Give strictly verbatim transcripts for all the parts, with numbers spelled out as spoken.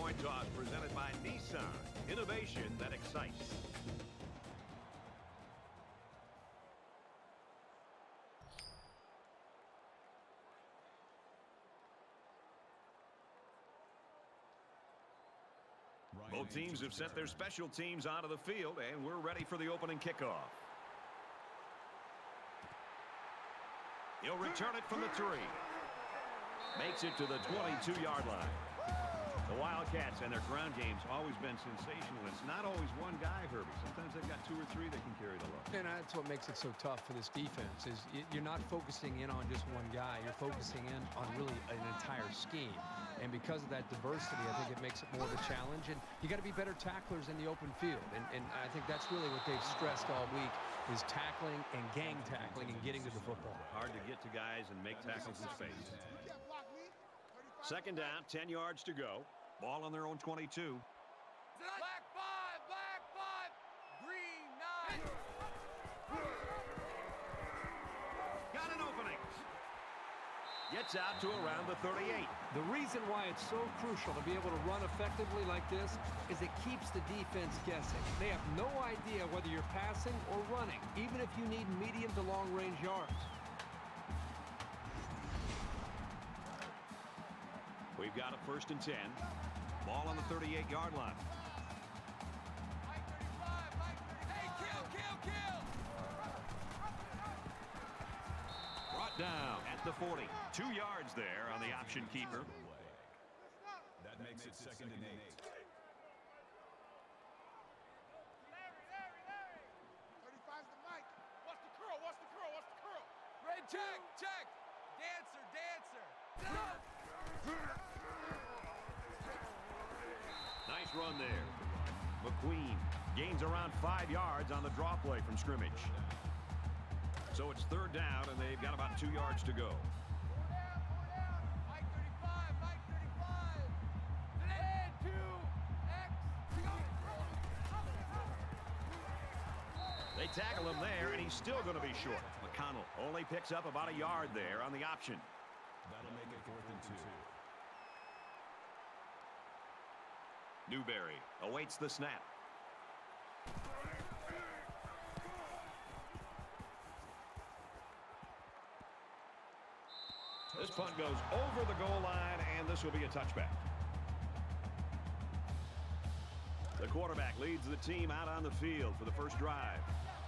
coin toss presented by Nissan. Innovation that excites. Both teams have sent their special teams onto the field, and we're ready for the opening kickoff. He'll return it from the three. Makes it to the twenty-two-yard line. The Wildcats and their ground game's always been sensational. It's not always one guy, Herbie. Sometimes they've got two or three that can carry the load. And that's what makes it so tough for this defense is you're not focusing in on just one guy. You're focusing in on really an entire scheme. And because of that diversity, I think it makes it more of a challenge. And you got to be better tacklers in the open field. And, and I think that's really what they've stressed all week is tackling and gang tackling and getting to the football. Hard to get to guys and make tackles in space. Second down, ten yards to go. Ball on their own twenty-two. Black five, black five, green nine. Got an opening. Gets out to around the thirty-eight. The reason why it's so crucial to be able to run effectively like this is it keeps the defense guessing. They have no idea whether you're passing or running, even if you need medium to long range yards. We've got a first and ten. Ball on the thirty-eight-yard line. Mike thirty-five, Mike thirty-five. Hey, kill, kill, kill. Brought down at the forty. Two yards there on the option keeper. That makes it second and eight. Larry, Larry, Larry. thirty-five's the Mike. What's the curl? What's the curl? What's the curl? Red check, check. Dancer, dancer. Nice run there. McQueen gains around five yards on the draw play from scrimmage. So it's third down, and they've got about two yards to go. Four down, four down. Mike thirty-five, Mike thirty-five. And two, X. They tackle him there, and he's still going to be short. McConnell only picks up about a yard there on the option. That'll make it fourth and two. Newberry awaits the snap. This punt goes over the goal line, and this will be a touchback. The quarterback leads the team out on the field for the first drive.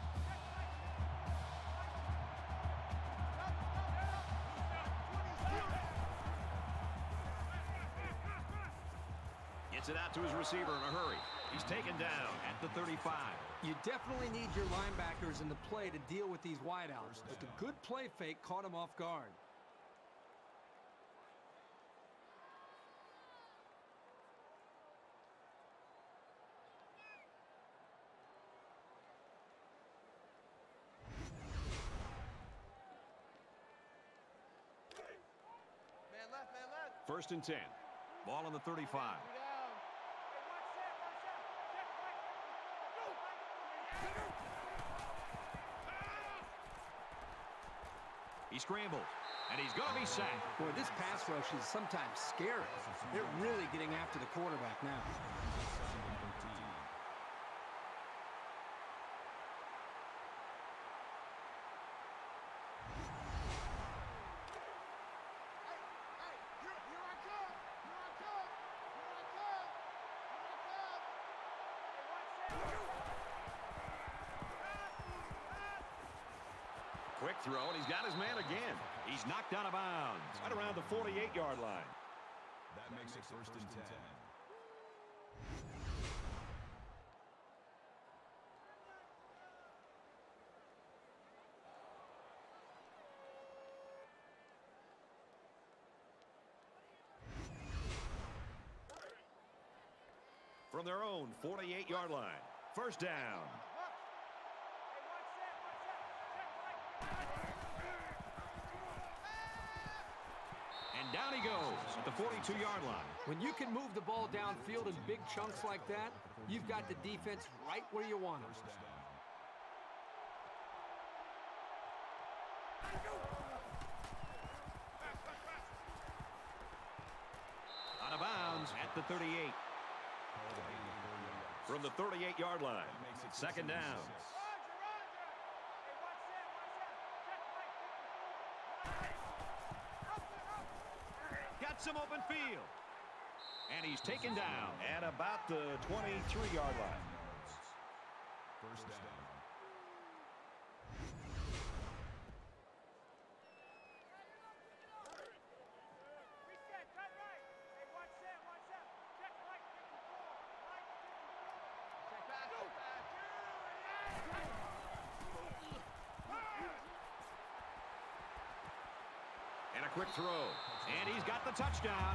Gets it out to his receiver in a hurry. He's taken down at the thirty-five. You definitely need your linebackers in the play to deal with these wideouts, but the good play fake caught him off guard. Man left, man left. First and ten. Ball on the thirty-five. Two down. Hey, watch that, watch that. Check, Mike. Go. He scrambles, and he's going to be sacked. Boy, this pass rush is sometimes scary. They're really getting after the quarterback now. Quick throw, and he's got his man again. He's knocked out of bounds right around the forty-eight-yard line. That makes it first and ten. From their own forty-eight-yard line. First down. And down he goes at the forty-two-yard line. When you can move the ball downfield in big chunks like that, you've got the defense right where you want them. Out of bounds at the thirty-eight. From the thirty-eight yard line. Second down. Got some open field. And he's taken down at about the twenty-three yard line. First down. And a quick throw. And he's got the touchdown.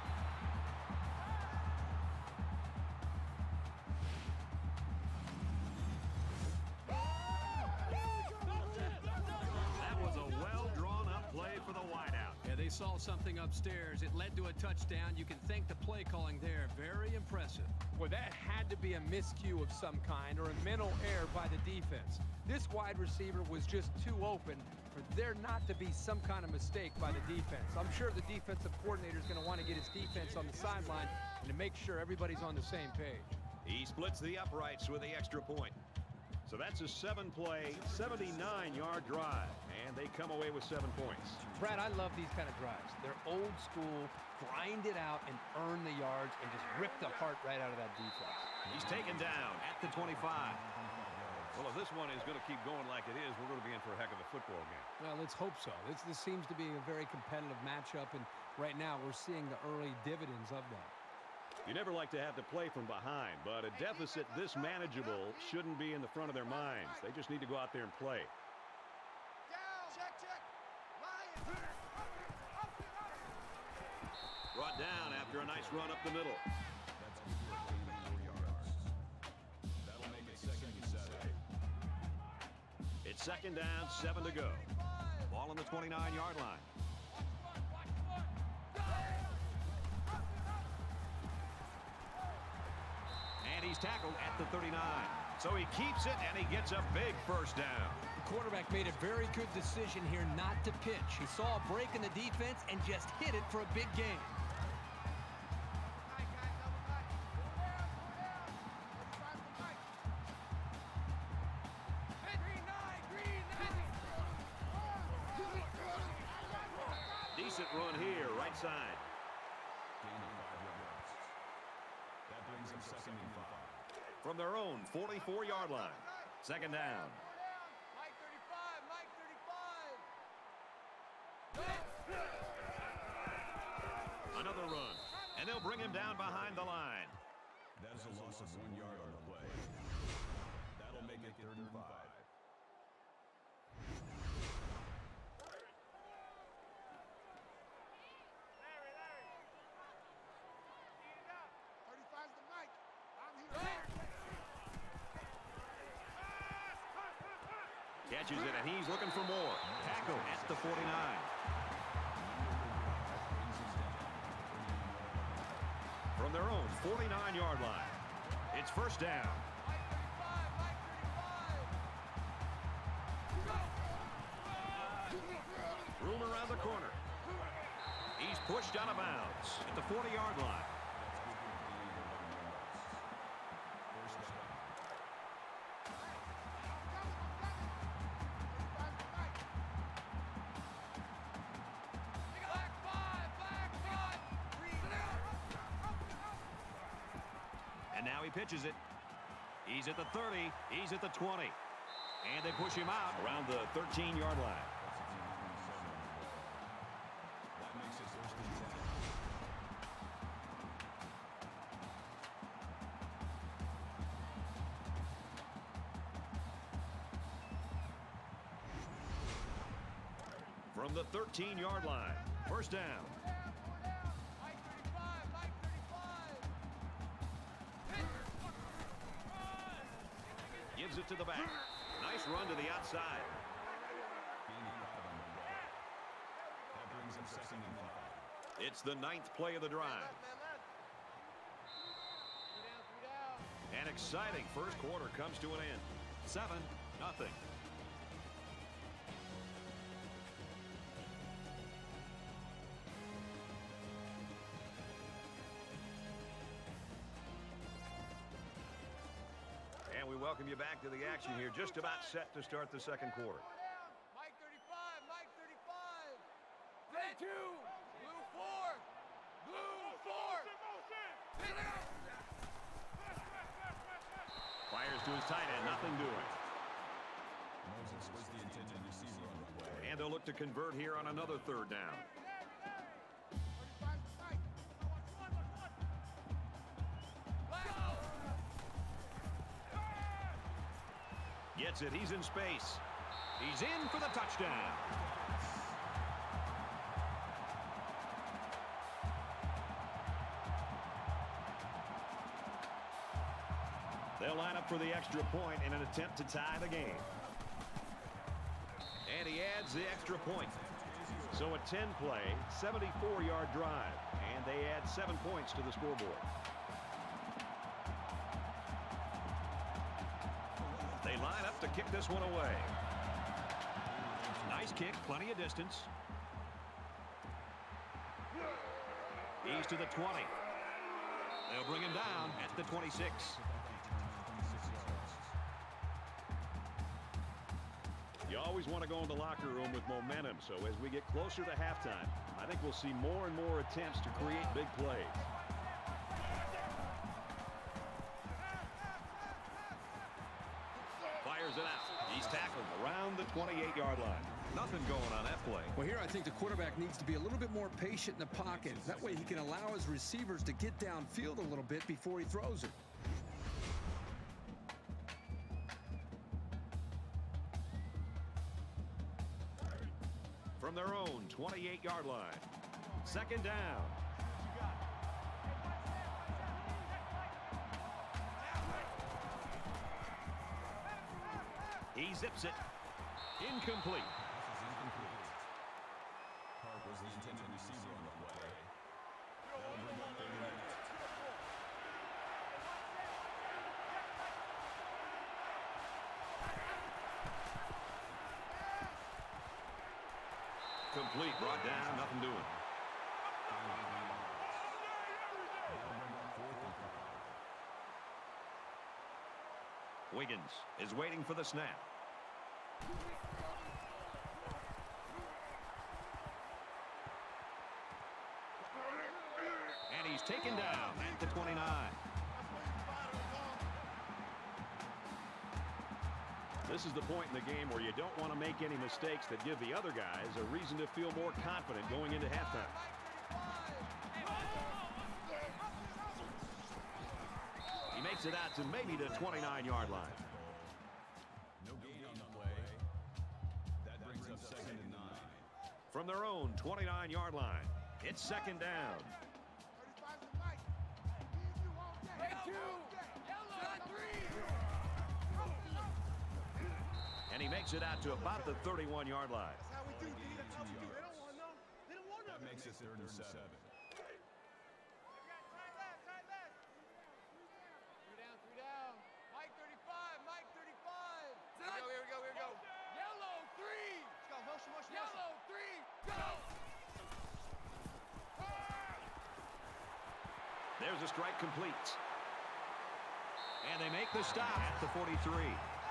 That was a well-drawn-up play for the wideout. Yeah, they saw something upstairs. It led to a touchdown. You can thank the play calling there. Very impressive. Well, that had to be a miscue of some kind or a mental error by the defense. This wide receiver was just too open for there not to be some kind of mistake by the defense. I'm sure the defensive coordinator is going to want to get his defense on the sideline and to make sure everybody's on the same page. He splits the uprights with the extra point. So that's a seven-play, seventy-nine yard drive, and they come away with seven points. Brad, I love these kind of drives. They're old school, grind it out and earn the yards and just rip the heart right out of that defense. He's taken down at the twenty-five. Well, if this one is going to keep going like it is, we're going to be in for a heck of a football game. Well, let's hope so. This, this seems to be a very competitive matchup, and right now we're seeing the early dividends of that. You never like to have to play from behind, but a deficit this manageable shouldn't be in the front of their minds. They just need to go out there and play. Check, check. Brought down after a nice run up the middle. That'll make it second and seven. It's second down, seven to go. Ball on the twenty-nine yard line. And he's tackled at the thirty-nine. So he keeps it, and he gets a big first down. The quarterback made a very good decision here not to pitch. He saw a break in the defense and just hit it for a big gain. Decent run here, right side. Gain of five yards. That brings up second and five. From their own forty-four yard line. Second down. Mike thirty-five, Mike thirty-five. Another run. And they'll bring him down behind the line. That is a loss of one yard on the play. That'll make it third and five. thirty-five's the Mike. I'm here. Catches it, and he's looking for more. Tackle at the forty-nine. From their own forty-nine yard line. It's first down. Mike thirty-five, Mike thirty-five. Room around the corner. He's pushed out of bounds at the forty yard line. And now he pitches it. He's at the thirty. He's at the twenty. And they push him out around the thirteen yard line. That makes it first and ten. From the thirteen yard line. First down. Mike thirty-five, Mike thirty-five. Gives it to the back. Nice run to the outside. Gain of five on the play. That brings up second and five. It's the ninth play of the drive. An exciting first quarter comes to an end. Seven, nothing. we welcome you back to the action here. Just about set to start the second quarter. Mike thirty-five, Mike thirty-five. Red two, blue four, blue four. Fires to his tight end, nothing doing. Moses was the intended receiver on the play. And they'll look to convert here on another third down. Gets it. He's in space. He's in for the touchdown. They'll line up for the extra point in an attempt to tie the game. And he adds the extra point. So a ten play, seventy-four yard drive. And they add seven points to the scoreboard. They line up to kick this one away. Nice kick, plenty of distance. He's to the twenty. They'll bring him down at the twenty-six. You always want to go in the locker room with momentum, so as we get closer to halftime, I think we'll see more and more attempts to create big plays. Fires it out. He's tackled around the twenty-eight yard line. Nothing going on that play. Well, here I think the quarterback needs to be a little bit more patient in the pocket. That way he can allow his receivers to get downfield a little bit before he throws it. From their own twenty-eight yard line. Second down. He zips it. Incomplete. Park was the intended receiver on the play. That'll bring up third and eight. Complete, brought down, nothing doing. Wiggins is waiting for the snap. And he's taken down at the twenty-nine. This is the point in the game where you don't want to make any mistakes that give the other guys a reason to feel more confident going into halftime. He makes it out to maybe the twenty-nine yard line. No gain on the play. That brings up second and nine. From their own twenty-nine yard line, it's second down. And he makes it out to about the thirty-one yard line. That's how we do. That's how we do. They don't want no. They don't want no. That makes it third and seven. Three down, three down. Mike thirty-five, Mike thirty-five. Here we go, here we go, here we go. Yellow three. Let's go, motion, motion, Yellow three, go. There's a strike complete. And they make the stop at the forty-three.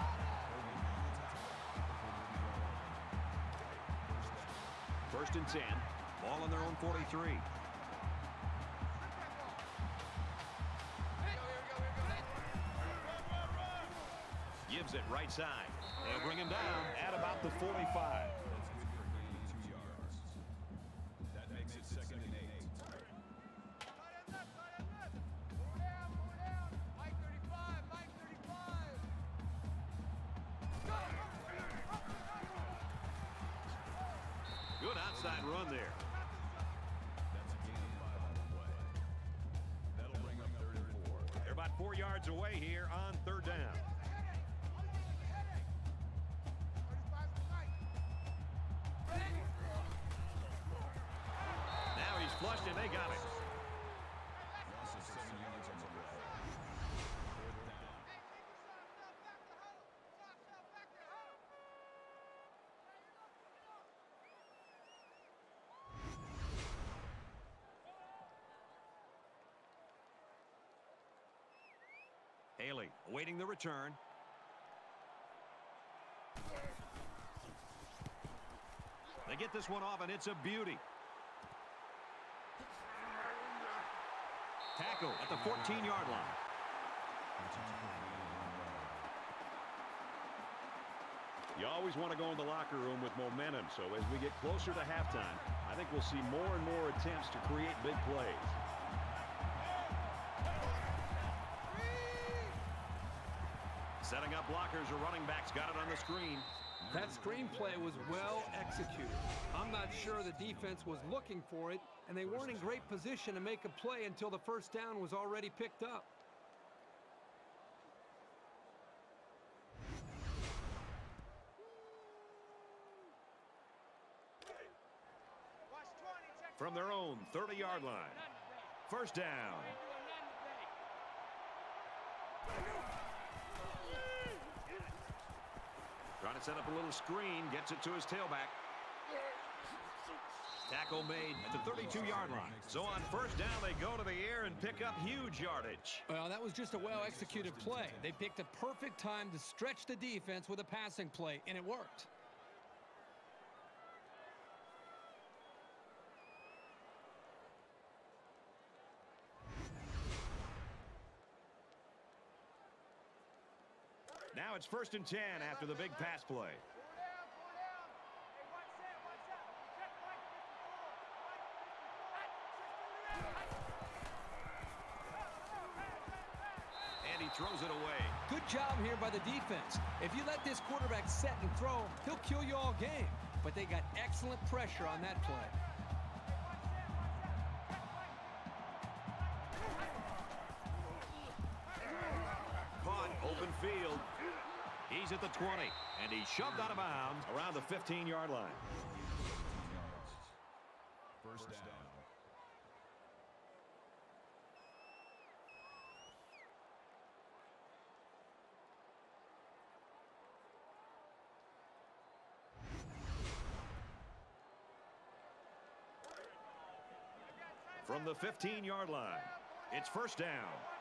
First and ten. Ball on their own forty-three. Gives it right side. They'll bring him down at about the forty-five. That's good for gaining two yards. That makes it second and eight. Mike thirty-five, Mike thirty-five. Good outside run there. That's a gain of five on the play. That'll bring up third and four. They're about four yards away here on third down. Now he's flushed and they got it. Loss of seven yards on the play. Fourth down. Haley awaiting the return. They get this one off, and it's a beauty. Tackle at the fourteen-yard line. You always want to go in the locker room with momentum, so as we get closer to halftime, I think we'll see more and more attempts to create big plays. Setting up blockers, or running backs got it on the screen. That screenplay was well executed. I'm not sure the defense was looking for it, and they weren't in great position to make a play until the first down was already picked up. From their own thirty-yard line. First down. Trying to set up a little screen, gets it to his tailback. Tackle made at the thirty-two-yard line. So on first down, they go to the air and pick up huge yardage. Well, that was just a well-executed play. They picked a perfect time to stretch the defense with a passing play, and it worked. Now it's first and ten after the big pass play. And he throws it away. Good job here by the defense. If you let this quarterback set and throw, he'll kill you all game. But they got excellent pressure on that play. Caught, open field. He's at the twenty, and he's shoved out of bounds around the fifteen-yard line. First down. From the fifteen-yard line, it's first down.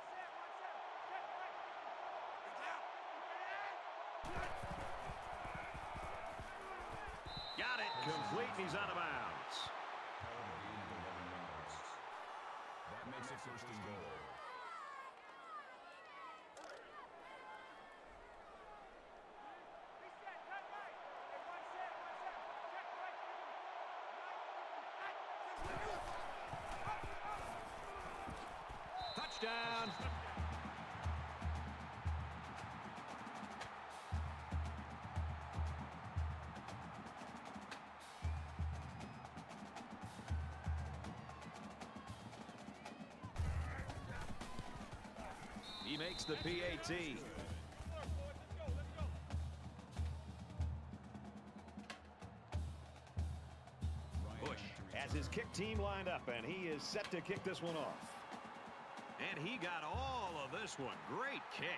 Got it. Complete, and he's out of bounds. That makes it first and goal. Touchdown. He makes the P A T. Bush has his kick team lined up, and he is set to kick this one off. And he got all of this one. Great kick.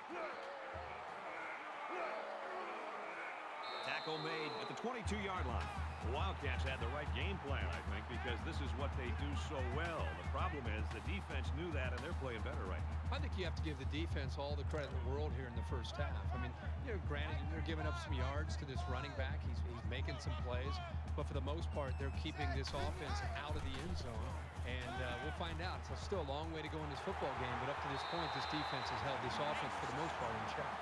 Tackle made at the twenty-two-yard line. The Wildcats had the right game plan, I think, because this is what they do so well. The problem is the defense knew that, and they're playing better right now. I think you have to give the defense all the credit in the world here in the first half. I mean, you know, granted, they're giving up some yards to this running back. He's, he's making some plays. But for the most part, they're keeping this offense out of the end zone. And uh, we'll find out. It's still a long way to go in this football game. But up to this point, this defense has held this offense for the most part in check.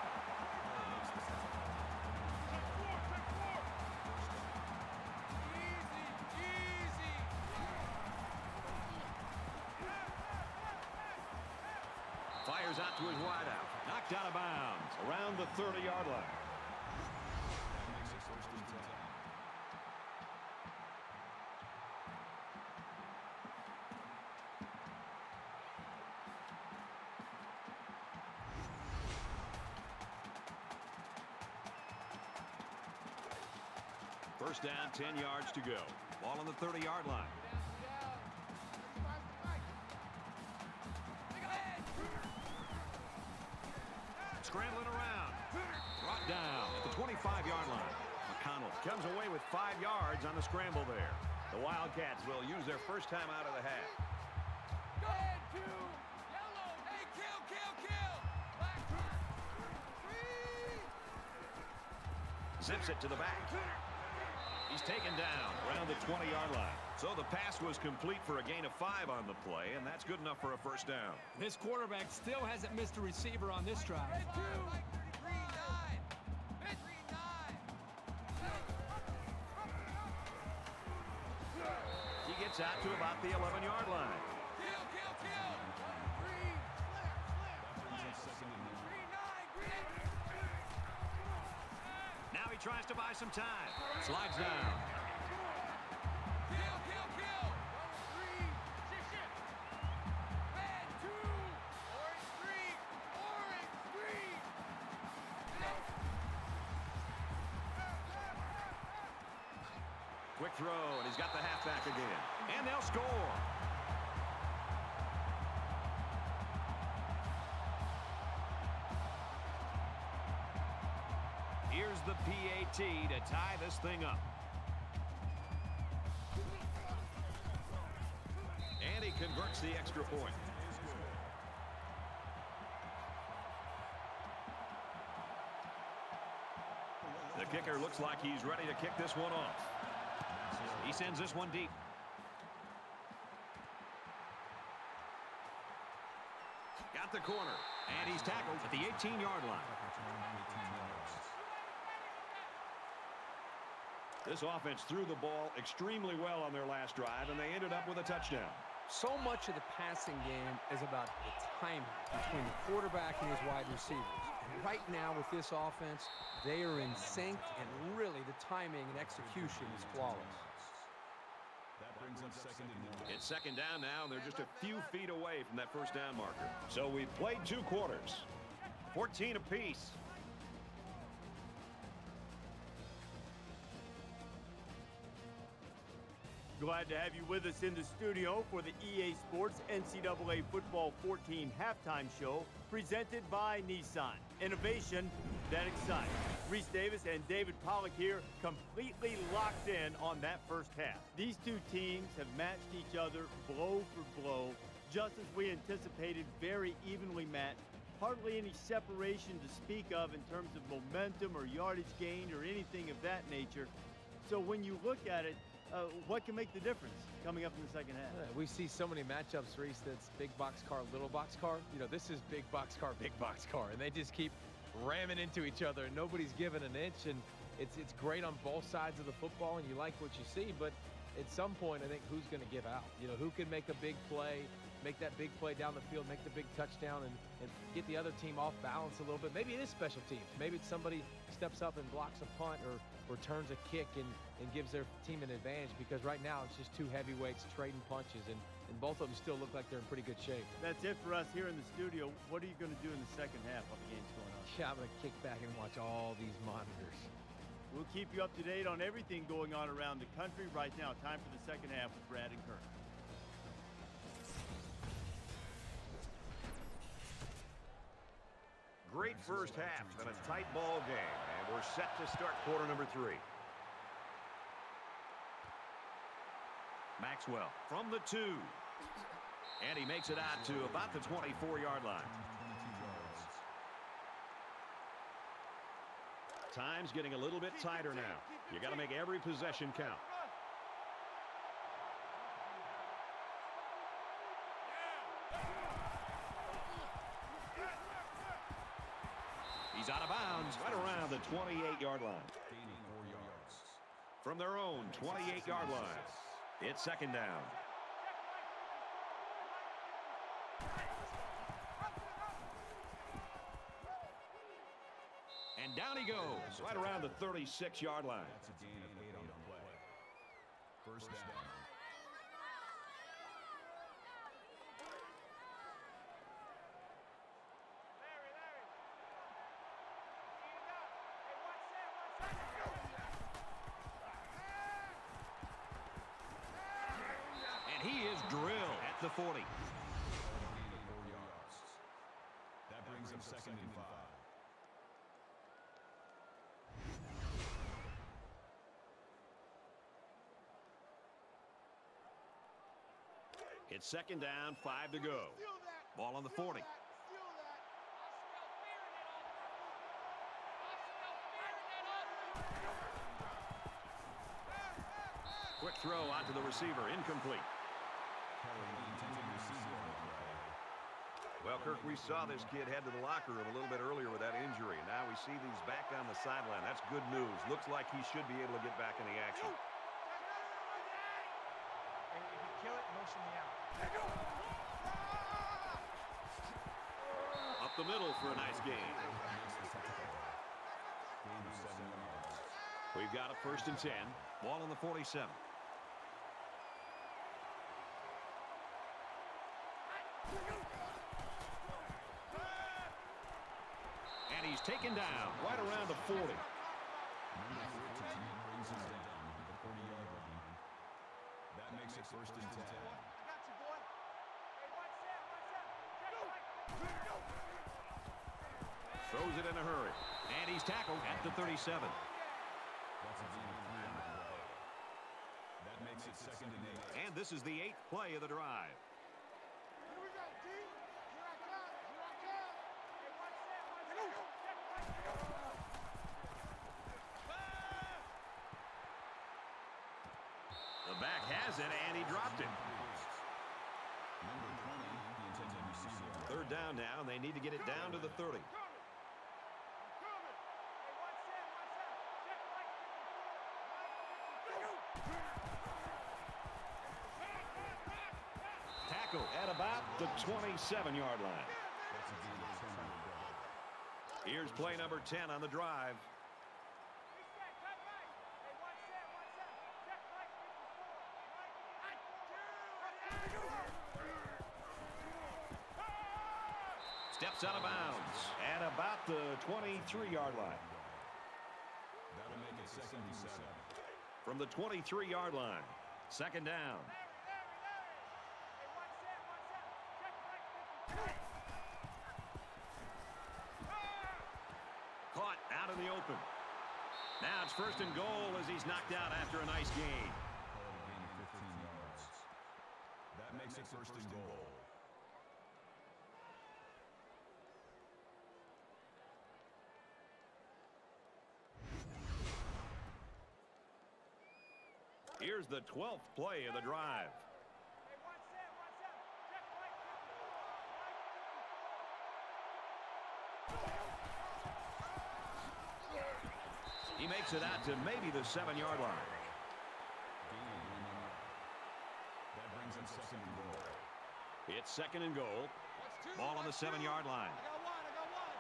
Fires out to his wideout. Knocked out of bounds around the thirty-yard line. That makes it first and ten. First down, ten yards to go. Ball on the thirty-yard line. Scrambling around. Brought down at the twenty-five-yard line. McConnell comes away with five yards on the scramble there. The Wildcats will use their first time out of the half. Go ahead, two. Yellow. Hey, kill, kill, kill. Black. Three. Zips it to the back. He's taken down around the twenty-yard line. So the pass was complete for a gain of five on the play, and that's good enough for a first down. This quarterback still hasn't missed a receiver on this drive. He gets out to about the eleven-yard line. Kill, kill, kill. Green, flip, flip. Green nine, green. Now he tries to buy some time. Slides down. Kill, kill, kill. Three. Red two. Orange three. Orange three. Quick throw, and he's got the halfback again. And they'll score. Here's the P A T to tie this thing up. And he converts the extra point. The kicker looks like he's ready to kick this one off. He sends this one deep. Got the corner, and he's tackled at the eighteen-yard line. This offense threw the ball extremely well on their last drive, and they ended up with a touchdown. So much of the passing game is about the timing between the quarterback and his wide receivers. And right now with this offense, they are in sync, and really the timing and execution is flawless. That brings up second and one. It's second down now, and they're just a few feet away from that first down marker. So we've played two quarters, fourteen apiece. Glad to have you with us in the studio for the E A Sports N C double A Football fourteen halftime show presented by Nissan. Innovation that excites. Reese Davis and David Pollock here, completely locked in on that first half. These two teams have matched each other blow for blow, just as we anticipated, very evenly matched. Hardly any separation to speak of in terms of momentum or yardage gained or anything of that nature. So when you look at it, Uh, what can make the difference coming up in the second half? Yeah, we see so many matchups, Reese, that's big box car, little box car. You know, this is big box car, big box car, and they just keep ramming into each other, and nobody's giving an inch, and it's it's great on both sides of the football, and you like what you see, but at some point, I think who's going to give out? You know, who can make a big play, make that big play down the field, make the big touchdown, and, and get the other team off balance a little bit. Maybe it is special teams. Maybe it's somebody steps up and blocks a punt or returns a kick and, and gives their team an advantage, because right now it's just two heavyweights trading punches, and, and both of them still look like they're in pretty good shape. That's it for us here in the studio. What are you going to do in the second half while the game's going on? Yeah, I'm going to kick back and watch all these monitors. We'll keep you up to date on everything going on around the country right now. Time for the second half with Brad and Kurt. Great first half and a tight ball game, and we're set to start quarter number three. Maxwell from the two, and he makes it out to about the twenty-four-yard line. Time's getting a little bit tighter now. You got to make every possession count. He's out of bounds right around the twenty-eight-yard line. Gaining four yards. From their own twenty-eight-yard line, it's second down. And down he goes, right around the thirty-six-yard line. That's a gain of eight on the play. First down. And he is drilled at the forty. Gain of four yards. That brings up second and five. It's second down, five to go. Ball on the forty. Quick quick throw out to the receiver. Incomplete. Well, Kirk, we saw this kid head to the locker room a little bit earlier with that injury. Now we see these back on the sideline. That's good news. Looks like he should be able to get back in the action. Hey, if you kill it, motion me out. Up the middle for a nice gain. We've got a first and ten. Ball on the forty-seven. And he's taken down right around the forty. That makes it first and ten. Throws it in a hurry. And he's tackled at the thirty-seven. That's a gain of three on the play. That makes it second and eight. And this is the eighth play of the drive. Here we go, D. Here I come. Here I come. Hey, watch that. Watch that. The back has it, and he dropped it. Number twenty, the intended receiver. Third down now, and they need to get it down to the thirty. Tackle at about the twenty-seven yard line. Here's play number ten on the drive. Steps out of bounds at about the twenty-three yard line. That'll make it second and seven. From the twenty-three yard line, second down. Caught out in the open. Now it's first and goal as he's knocked out after a nice gain. Call it a gain of fifteen yards. That makes it first and goal. Here's the twelfth play of the drive. He makes it out to maybe the seven yard line. That brings him second and goal. It's second and goal. Ball on the seven yard line. I got one. I got one.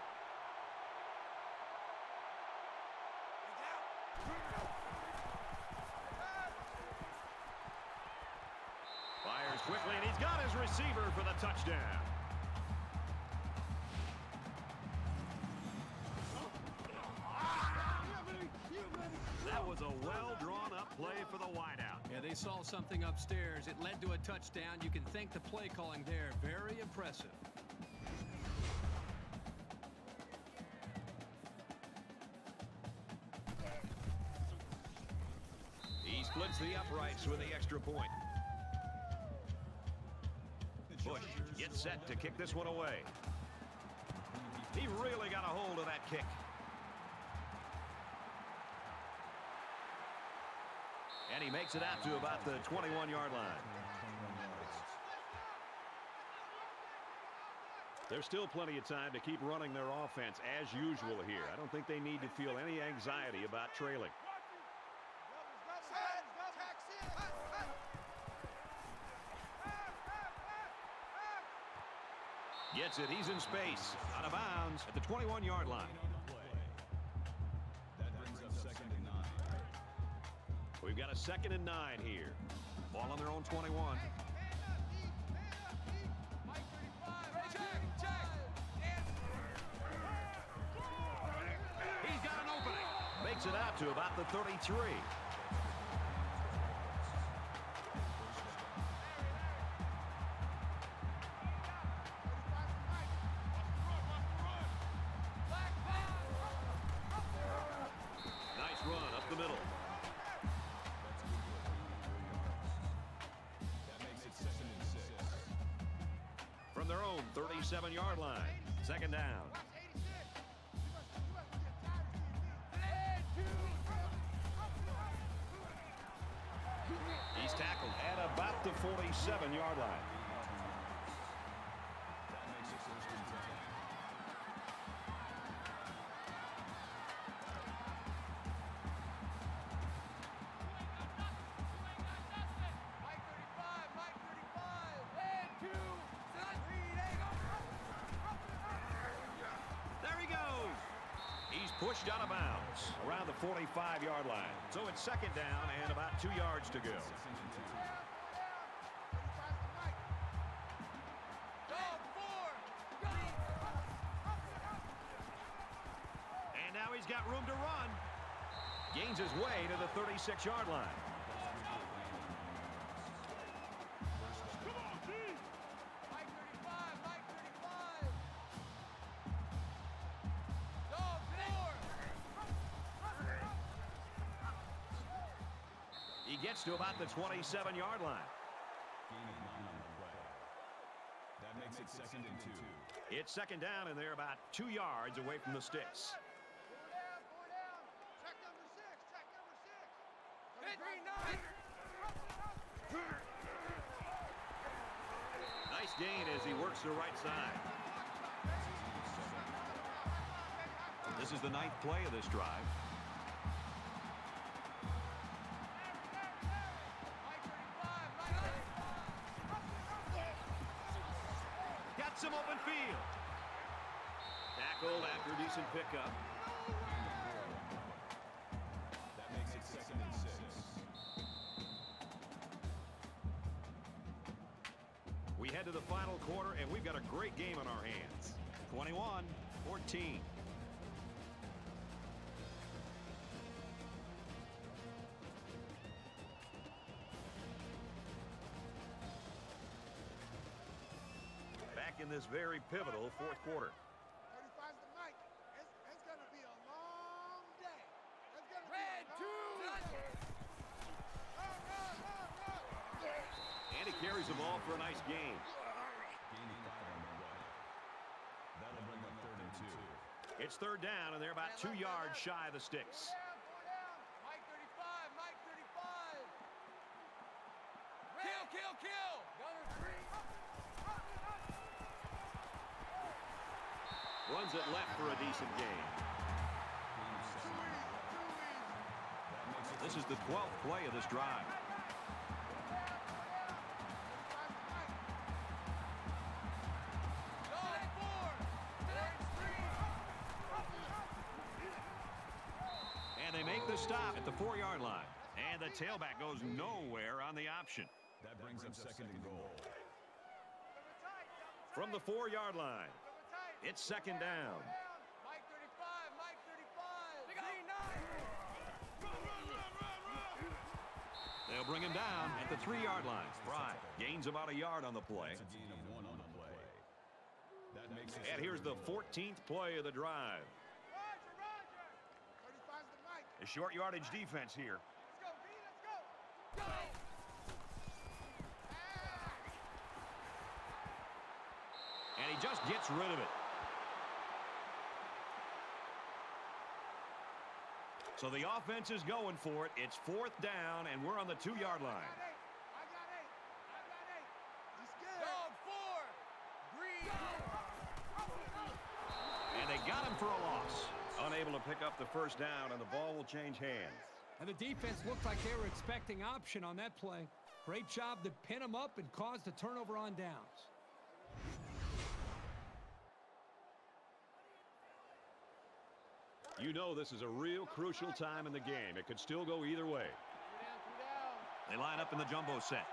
Fires quickly, and he's got his receiver for the touchdown. That was a well-drawn-up play for the wideout. Yeah, they saw something upstairs. It led to a touchdown. You can thank the play calling there. Very impressive. He splits the uprights with the extra point. Bush gets set to kick this one away. He really got a hold of that kick. And he makes it out to about the twenty-one yard line. There's still plenty of time to keep running their offense as usual here. I don't think they need to feel any anxiety about trailing. Gets it. He's in space. Out of bounds at the twenty-one yard line. That brings up second and nine. We've got a second and nine here. Ball on their own twenty-one. He's got an opening. Makes it out to about the thirty-three. Nice run up the middle. That makes it second and six. From their own thirty-seven yard line. Second down. at the forty-seven yard line. That makes it first and ten. Mike thirty-five, Mike thirty-five. And two, three, they go. There he goes. He's pushed out of bounds around the forty-five yard line. So it's second down and about two yards to go. And now he's got room to run. Gains his way to the thirty-six yard line. Come on, D. Mike thirty-five, Mike thirty-five. Dog four. He gets to about the twenty-seven yard line. Gain of nine on the play. That makes it second and two. It's second down, and they're about two yards away from the sticks. Four down, four down. Check number six, check number six. Three, nine. Nice gain as he works the right side. This is the ninth play of this drive. Mike thirty-five, Mike thirty-five. Got some open field. Tackled after a decent pickup. That makes it second and six. We head to the final quarter, and we've got a great game on our hands. twenty-one fourteen. Back in this very pivotal fourth quarter. thirty-five's the mic. It's, it's going to be a long day. It's going to be Red a long day. Run, run, run, run. And he carries the ball for a nice gain. Gain of five on the play. That'll bring up third and two. It's third down, and they're about two yards shy of the sticks. Four down, four down. Mike thirty-five, Mike thirty-five. Kill, kill, kill. Gunner three. Runs it left for a decent gain. Gain of seven on the play. That makes it This is the twelfth play of this drive. And they make the stop at the four yard line. And the tailback goes nowhere on the option. That brings up second and goal. From the four yard line, it's second down. Mike thirty-five, Mike thirty-five. Three, nine. Run, run, run, run, run. They'll bring him down at the three yard line. Fry gains about a yard on the play. That's a gain of one on the play. That makes it And here's the fourteenth play of the drive. Roger, Roger. thirty-five's the mic. A short yardage defense here. Let's go, B, let's go. Go. And he just gets rid of it. So the offense is going for it. It's fourth down, and we're on the two yard line. I got eight. I got eight. I got eight. He's good. Dog four. Green. And they got him for a loss. Unable to pick up the first down, and the ball will change hands. And the defense looked like they were expecting option on that play. Great job to pin them up and cause the turnover on downs. You know this is a real crucial time in the game. It could still go either way. Two down, two down. They line up in the jumbo set.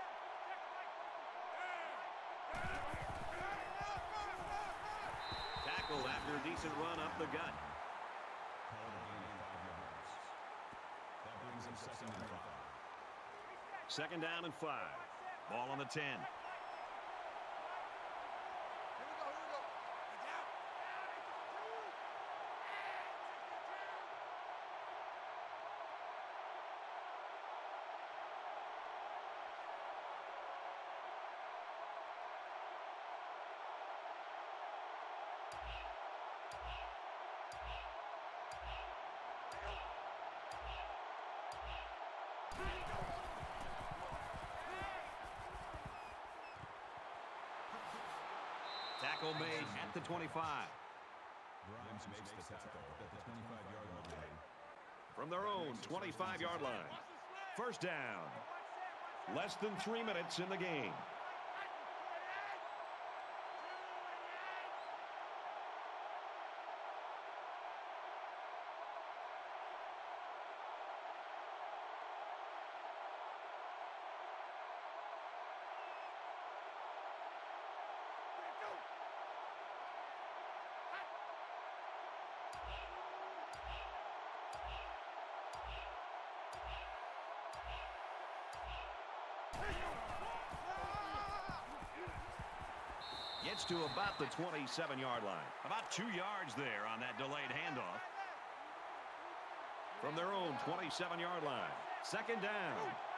Tackled after a decent run up the gut. called a gain of five yards. That brings up second and five. Second down and five. Ball on the ten. Here we go, here we go. Get down. Tackle made at the twenty-five. Grimes makes the tackle at the twenty-five-yard line. From their own twenty-five-yard line. First down. Less than three minutes in the game. Gets to about the twenty-seven-yard line. About two yards there on that delayed handoff. From their own twenty-seven-yard line. Second down.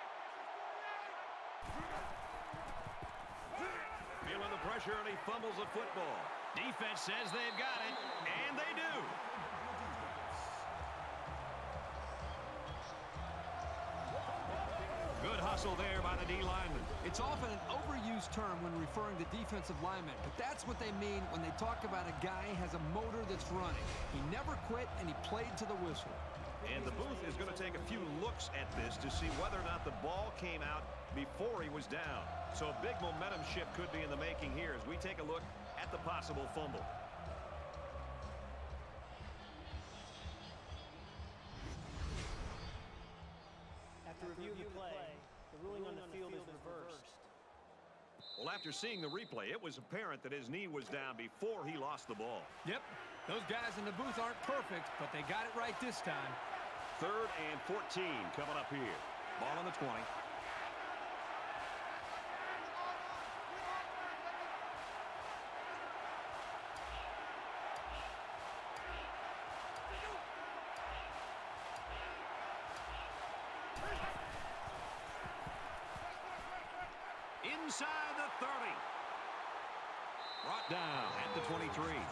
Feeling the pressure, and he fumbles the football. Defense says they've got it, and they do. Good hustle there by the D lineman. It's often an overused term when referring to defensive linemen, but that's what they mean when they talk about a guy has a motor that's running. He never quit, and he played to the whistle. And the booth is going to take a few looks at this to see whether or not the ball came out before he was down. So a big momentum shift could be in the making here as we take a look at the possible fumble. After reviewing the play, the ruling on the field is reversed. Well, after seeing the replay, it was apparent that his knee was down before he lost the ball. Yep, those guys in the booth aren't perfect, but they got it right this time. Third and fourteen coming up here. Ball on the twenty. Inside the thirty. Brought down at the twenty-three.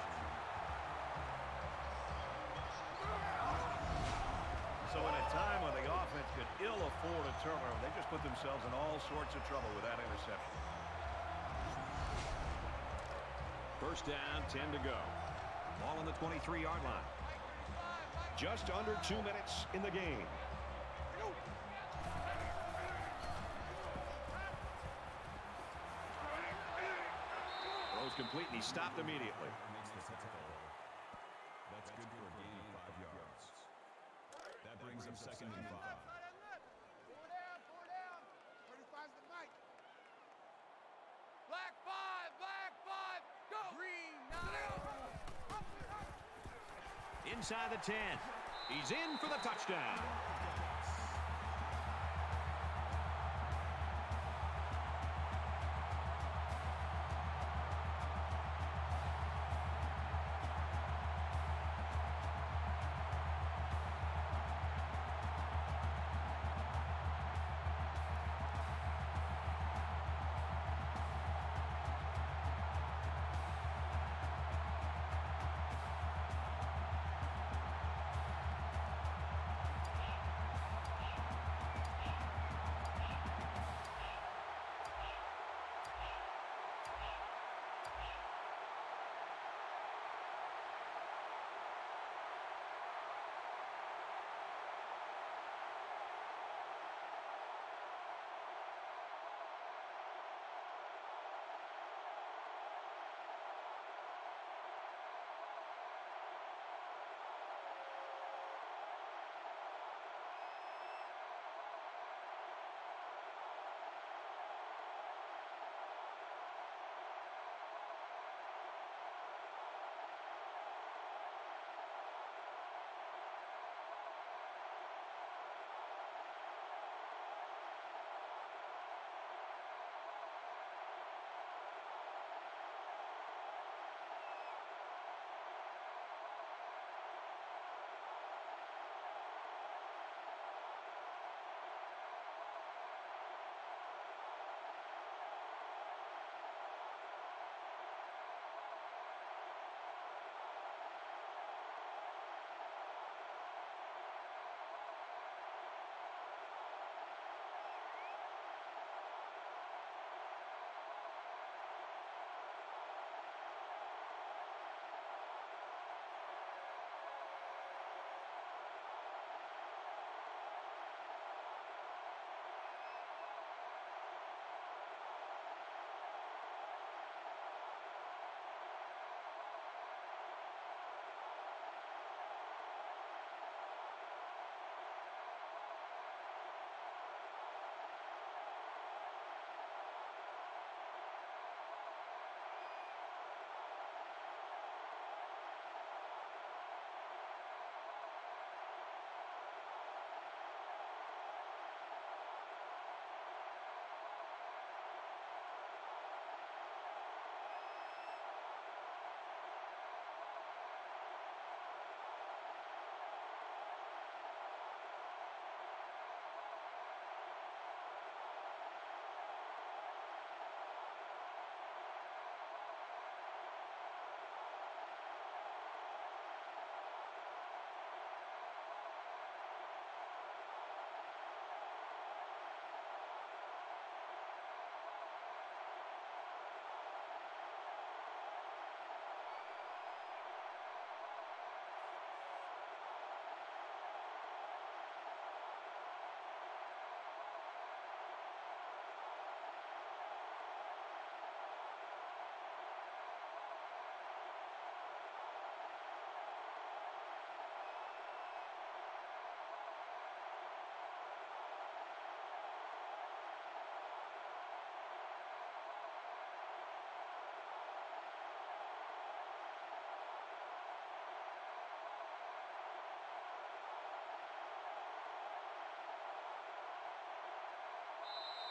So in a time when the offense could ill afford a turnover, they just put themselves in all sorts of trouble with that interception. First down, ten to go. Ball on the twenty-three-yard line. Just under two minutes in the game. Throws complete, and he stopped immediately. Makes the tackle. That's good for a gain of five yards. That brings up second and five. Four down, four down. thirty-five's the night. Black five, black five, go! Green nine. Inside the ten. He's in for the touchdown.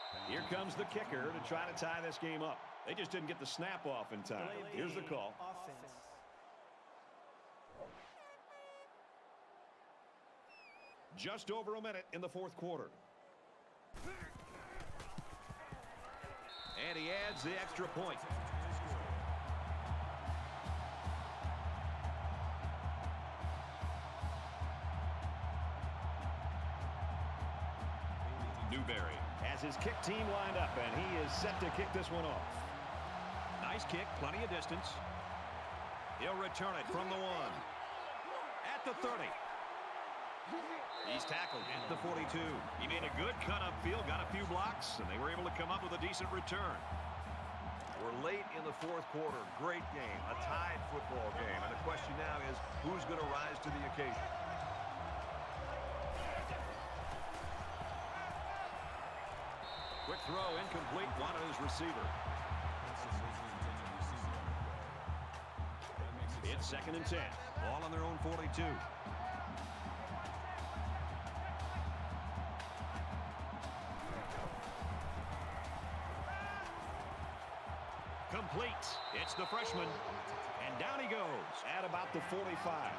Here comes the kicker to try to tie this game up. They just didn't get the snap off in time. Here's the call. Offense. Just over a minute in the fourth quarter. And he adds the extra point. Newberry has his kick team lined up, and he is set to kick this one off. Nice kick, plenty of distance. He'll return it from the one. At the thirty. He's tackled at the forty-two. He made a good cut upfield, got a few blocks, and they were able to come up with a decent return. We're late in the fourth quarter. Great game, a tied football game. And the question now is, who's going to rise to the occasion? Quick throw, incomplete, wanted his receiver. It's second and ten. Ball on their own forty-two. Complete. It's the freshman. And down he goes at about the forty-five.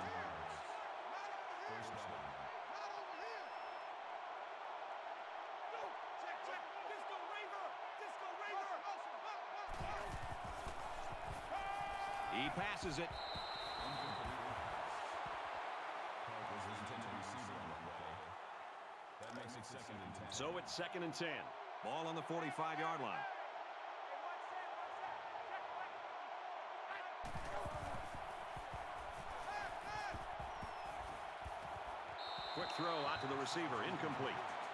He passes it. So it's second and ten. Ball on the forty-five-yard line. Quick throw out to the receiver, incomplete.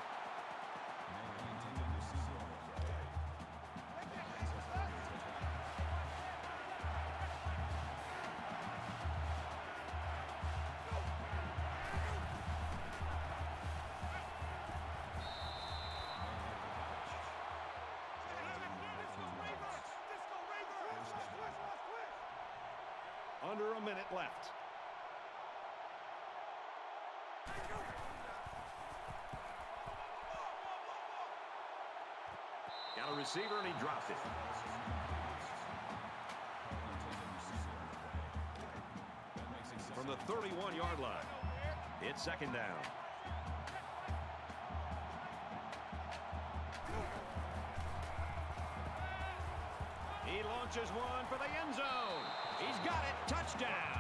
Under a minute left. Got a receiver, and he dropped it. From the thirty-one-yard line, it's second down. He launches one for the end zone. He's got it. Touchdown.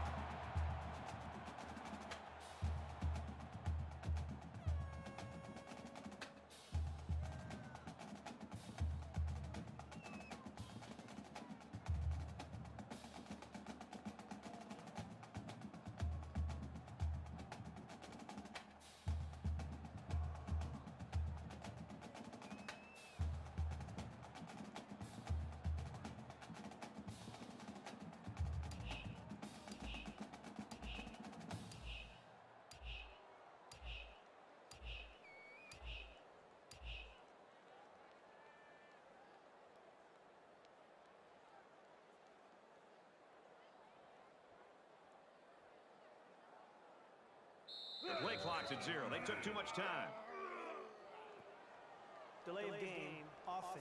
The play clock's at zero. They took too much time. Delay of game, offense.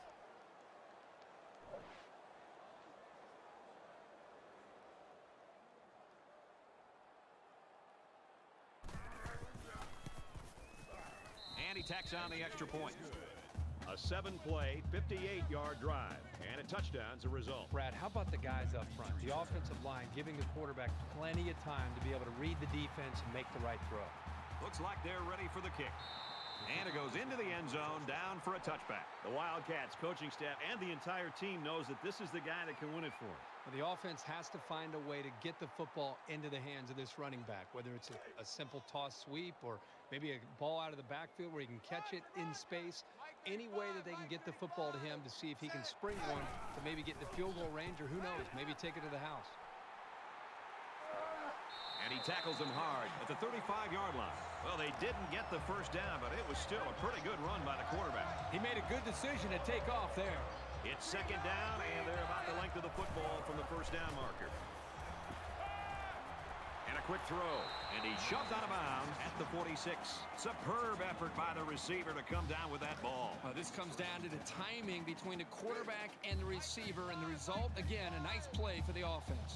And he tacks on the extra point. A seven-play, fifty-eight-yard drive. And a touchdown's a result. Brad, how about the guys up front? The offensive line giving the quarterback plenty of time to be able to read the defense and make the right throw. Looks like they're ready for the kick. And it goes into the end zone, down for a touchback. The Wildcats coaching staff and the entire team knows that this is the guy that can win it for them. Well, the offense has to find a way to get the football into the hands of this running back, whether it's a, a simple toss sweep or maybe a ball out of the backfield where he can catch it in space. Any way that they can get the football to him to see if he can spring one to maybe get in the field goal range, or who knows, maybe take it to the house. And he tackles him hard at the thirty-five-yard line. Well, they didn't get the first down, but it was still a pretty good run by the quarterback. He made a good decision to take off there. It's second down, and they're about the length of the football from the first down marker. And a a quick throw, and he shoved out of bounds at the forty-six. Superb effort by the receiver to come down with that ball. Uh, this comes down to the timing between the quarterback and the receiver, and the result, again, a nice play for the offense.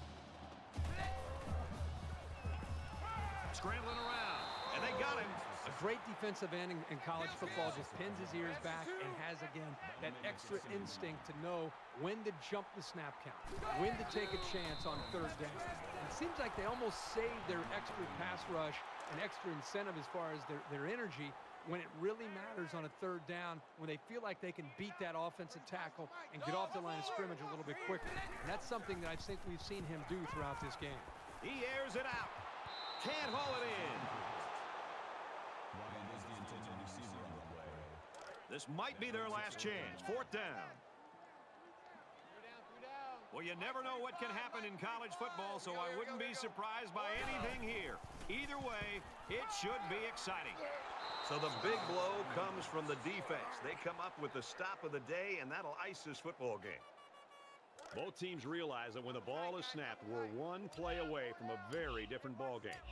Scrambling around, and they got him. A great defensive end in, in college football just pins his ears back and has, again, that extra instinct to know when to jump the snap count, when to take a chance on third down. It seems like they almost save their extra pass rush and extra incentive as far as their, their energy when it really matters on a third down, when they feel like they can beat that offensive tackle and get off the line of scrimmage a little bit quicker. And that's something that I think we've seen him do throughout this game. He airs it out. Can't haul it in. Ryan is the intended receiver on the play. This might be their last chance. Fourth down. Well, you never know what can happen in college football, so I wouldn't be surprised by anything here. Either way, it should be exciting. So the big blow comes from the defense. They come up with the stop of the day, and that'll ice this football game. Both teams realize that when the ball is snapped, we're one play away from a very different ball game.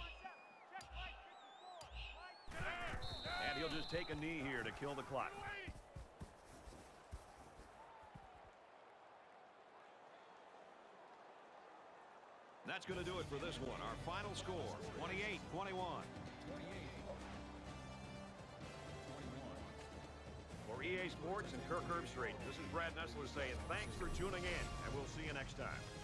And he'll just take a knee here to kill the clock. That's going to do it for this one. Our final score, twenty-eight twenty-one. For E A Sports and Kirk Herbstreit, this is Brad Nessler saying thanks for tuning in, and we'll see you next time.